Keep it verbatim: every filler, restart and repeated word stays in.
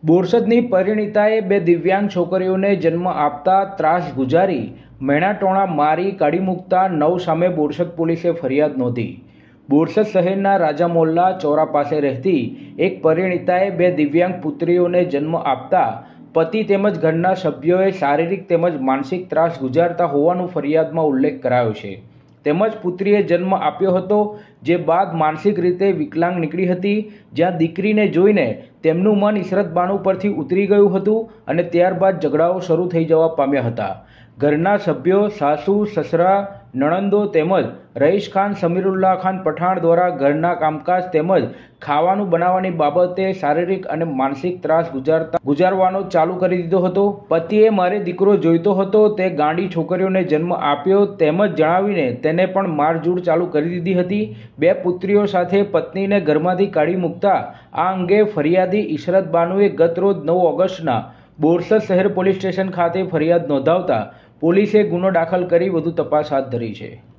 બોરસદની પરિણીતાએ બે દિવ્યાંગ છોકરીઓને જન્મ આપતા ત્રાસ ગુજારી મેણાટોણા મારી કાઢી મૂકતા નવ સામે બોરસદ પોલીસે ફરિયાદ નોંધી। બોરસદ શહેરના રાજા મોલ્લા ચોરા પાસે રહેતી એક પરિણીતાએ બે દિવ્યાંગ પુત્રીઓને જન્મ આપતા પતિ તેમજ ઘરના સભ્યોએ શારીરિક તેમજ માનસિક ત્રાસ ગુજારતા હોવાનો ફરિયાદમાં ઉલ્લેખ કરાયો છે। તેમજ પુત્રીએ જન્મ આપ્યો હતો, જે બાદ માનસિક રીતે વિકલાંગ નીકળી હતી, જ્યાં દીકરીને જોઈને તેમનું મન ઈશરત બાનુ પરથી ઉતરી ગયું હતું અને ત્યારબાદ ઝઘડાઓ શરૂ થઈ જવા પામ્યા હતા। ઘરના સભ્યો સાસુ, સસરા, નણંદો તેમજ રઈસ ખાન, સમીરુલ્લાહ ખાન પઠાણ દ્વારા ઘરના કામકાજ તેમજ ખાવાનું બનાવવાની બાબતે શારીરિક અને માનસિક ત્રાસ ગુજારતા ગુજારવાનો ચાલુ કરી દીધો હતો। પતિએ મારે દીકરો જોઈતો હતો, તે ગાંડી છોકરીઓને જન્મ આપ્યો તેમજ જણાવીને તેને પણ મારઝૂડ ચાલુ કરી દીધી હતી। બે પુત્રીઓ સાથે પત્નીને ઘરમાંથી કાઢી મૂકતા આ અંગે ફરિયાદી ઈશરત બાનુએ ગત રોજ નવ ઓગસ્ટના બોરસદ શહેર પોલીસ સ્ટેશન ખાતે ફરિયાદ નોંધાવતા પોલીસે ગુનો દાખલ કરી વધુ તપાસ હાથ ધરી છે।